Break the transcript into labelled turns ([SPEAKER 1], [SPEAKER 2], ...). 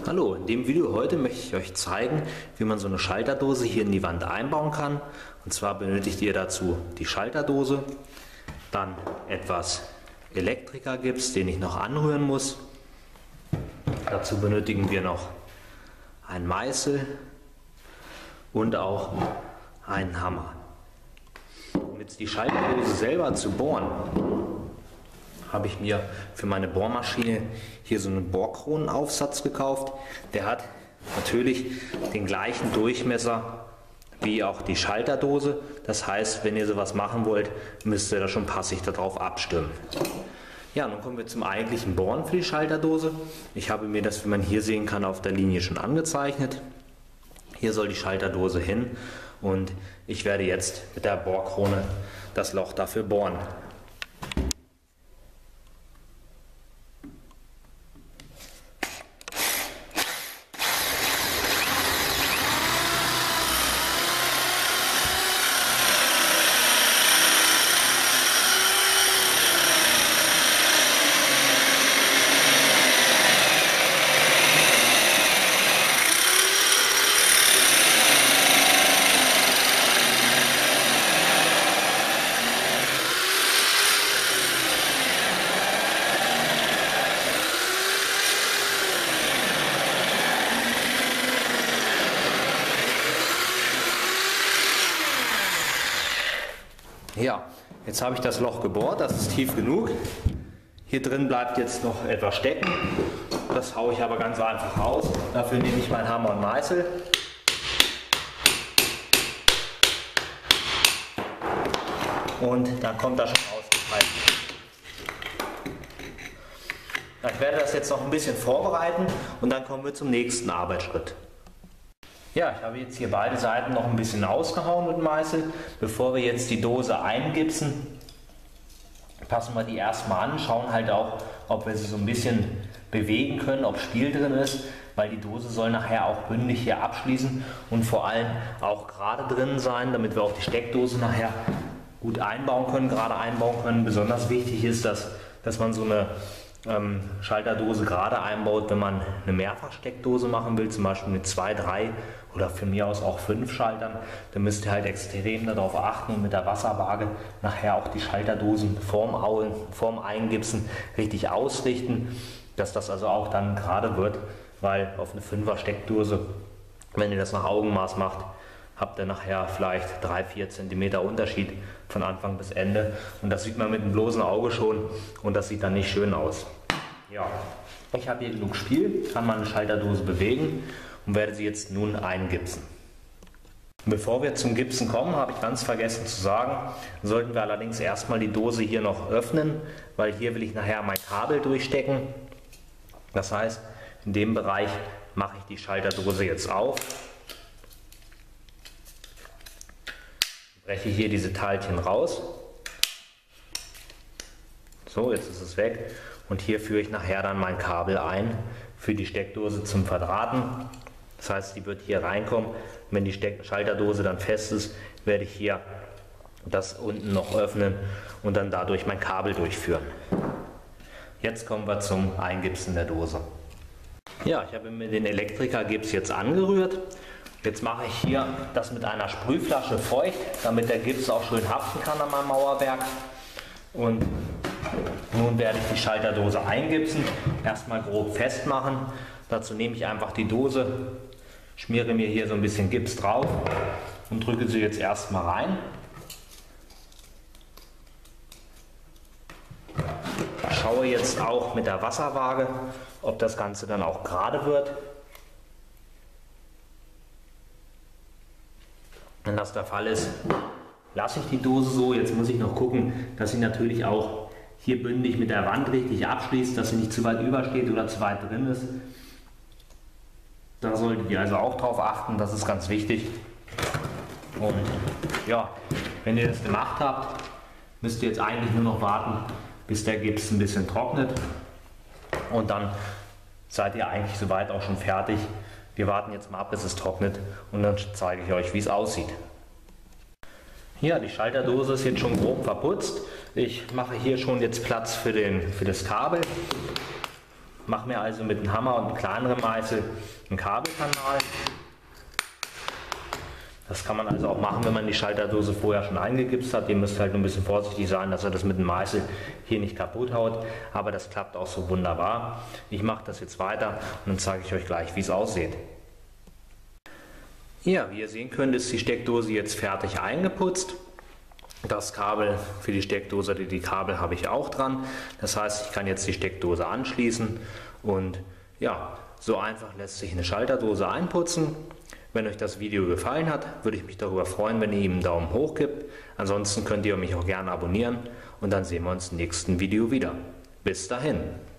[SPEAKER 1] Hallo, in dem Video heute möchte ich euch zeigen, wie man so eine Schalterdose hier in die Wand einbauen kann. Und zwar benötigt ihr dazu die Schalterdose, dann etwas Elektrikergips, den ich noch anrühren muss. Dazu benötigen wir noch einen Meißel und auch einen Hammer. Um jetzt die Schalterdose selber zu bohren, habe ich mir für meine Bohrmaschine hier so einen Bohrkronenaufsatz gekauft. Der hat natürlich den gleichen Durchmesser wie auch die Schalterdose. Das heißt, wenn ihr sowas machen wollt, müsst ihr da schon passig darauf abstimmen. Ja, nun kommen wir zum eigentlichen Bohren für die Schalterdose. Ich habe mir das, wie man hier sehen kann, auf der Linie schon angezeichnet. Hier soll die Schalterdose hin und ich werde jetzt mit der Bohrkrone das Loch dafür bohren. Ja, jetzt habe ich das Loch gebohrt, das ist tief genug. Hier drin bleibt jetzt noch etwas stecken. Das haue ich aber ganz einfach raus. Dafür nehme ich meinen Hammer und Meißel. Und dann kommt das schon ausgefallen. Ich werde das jetzt noch ein bisschen vorbereiten und dann kommen wir zum nächsten Arbeitsschritt. Ja, ich habe jetzt hier beide Seiten noch ein bisschen ausgehauen mit dem Meißel. Bevor wir jetzt die Dose eingipsen, passen wir die erstmal an, schauen halt auch, ob wir sie so ein bisschen bewegen können, ob Spiel drin ist, weil die Dose soll nachher auch bündig hier abschließen und vor allem auch gerade drin sein, damit wir auch die Steckdose nachher gut einbauen können, gerade einbauen können. Besonders wichtig ist, dass man so eine Schalterdose gerade einbaut, wenn man eine Mehrfachsteckdose machen will, zum Beispiel mit 2, 3 oder von mir aus auch 5 Schaltern, dann müsst ihr halt extrem darauf achten und mit der Wasserwaage nachher auch die Schalterdosen vorm Eingipsen richtig ausrichten, dass das also auch dann gerade wird, weil auf eine 5er Steckdose, wenn ihr das nach Augenmaß macht, habt ihr nachher vielleicht 3-4 cm Unterschied von Anfang bis Ende und das sieht man mit dem bloßen Auge schon und das sieht dann nicht schön aus. Ja, ich habe hier genug Spiel, kann meine Schalterdose bewegen und werde sie jetzt nun eingipsen. Bevor wir zum Gipsen kommen, habe ich ganz vergessen zu sagen, sollten wir allerdings erstmal die Dose hier noch öffnen, weil hier will ich nachher mein Kabel durchstecken. Das heißt, in dem Bereich mache ich die Schalterdose jetzt auf. Breche hier diese Teilchen raus. So, jetzt ist es weg und hier führe ich nachher dann mein Kabel ein für die Steckdose zum Verdrahten. Das heißt, die wird hier reinkommen. Wenn die Schalterdose dann fest ist, werde ich hier das unten noch öffnen und dann dadurch mein Kabel durchführen. Jetzt kommen wir zum Eingipsen der Dose. Ja, ich habe mir den Elektrikergips jetzt angerührt. Jetzt mache ich hier das mit einer Sprühflasche feucht, damit der Gips auch schön haften kann an meinem Mauerwerk. Und nun werde ich die Schalterdose eingipsen, erstmal grob festmachen. Dazu nehme ich einfach die Dose, schmiere mir hier so ein bisschen Gips drauf und drücke sie jetzt erstmal rein. Schaue jetzt auch mit der Wasserwaage, ob das Ganze dann auch gerade wird. Wenn das der Fall ist, lasse ich die Dose so. Jetzt muss ich noch gucken, dass sie natürlich auch hier bündig mit der Wand richtig abschließt, dass sie nicht zu weit übersteht oder zu weit drin ist. Da solltet ihr also auch drauf achten, das ist ganz wichtig. Und ja, wenn ihr das gemacht habt, müsst ihr jetzt eigentlich nur noch warten, bis der Gips ein bisschen trocknet. Und dann seid ihr eigentlich soweit auch schon fertig. Wir warten jetzt mal ab, bis es trocknet und dann zeige ich euch, wie es aussieht. Ja, die Schalterdose ist jetzt schon grob verputzt. Ich mache hier schon jetzt Platz für das Kabel. mache mir also mit einem Hammer und einem kleineren Meißel einen Kabelkanal. Das kann man also auch machen, wenn man die Schalterdose vorher schon eingegipst hat. Ihr müsst halt nur ein bisschen vorsichtig sein, dass er das mit dem Meißel hier nicht kaputt haut. Aber das klappt auch so wunderbar. Ich mache das jetzt weiter und dann zeige ich euch gleich, wie es aussieht. Ja, wie ihr sehen könnt, ist die Steckdose jetzt fertig eingeputzt. Das Kabel für die Steckdose, die Kabel habe ich auch dran. Das heißt, ich kann jetzt die Steckdose anschließen und ja, so einfach lässt sich eine Schalterdose einputzen. Wenn euch das Video gefallen hat, würde ich mich darüber freuen, wenn ihr ihm einen Daumen hoch gebt. Ansonsten könnt ihr mich auch gerne abonnieren und dann sehen wir uns im nächsten Video wieder. Bis dahin.